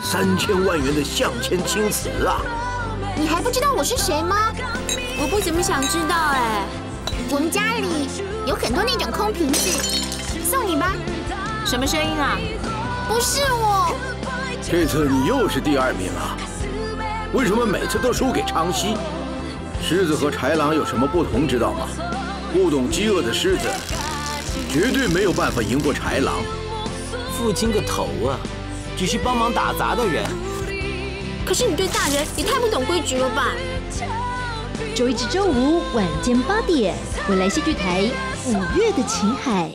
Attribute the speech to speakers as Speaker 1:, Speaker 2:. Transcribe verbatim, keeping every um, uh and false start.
Speaker 1: 三千万元的向前青瓷啊！
Speaker 2: 你还不知道我是谁吗？
Speaker 3: 我不怎么想知道哎。
Speaker 2: 我们家里有很多那种空瓶子，送你吧。
Speaker 3: 什么声音啊？
Speaker 2: 不是我。
Speaker 1: 这次你又是第二名啊！为什么每次都输给昌西？狮子和豺狼有什么不同，知道吗？不懂饥饿的狮子，绝对没有办法赢过豺狼。
Speaker 4: 父亲个头啊！只是帮忙打杂的人。
Speaker 3: 可是你对大人也太不懂规矩了吧？
Speaker 5: 周一至周五晚间八点，未来戏剧台《五月的情海》。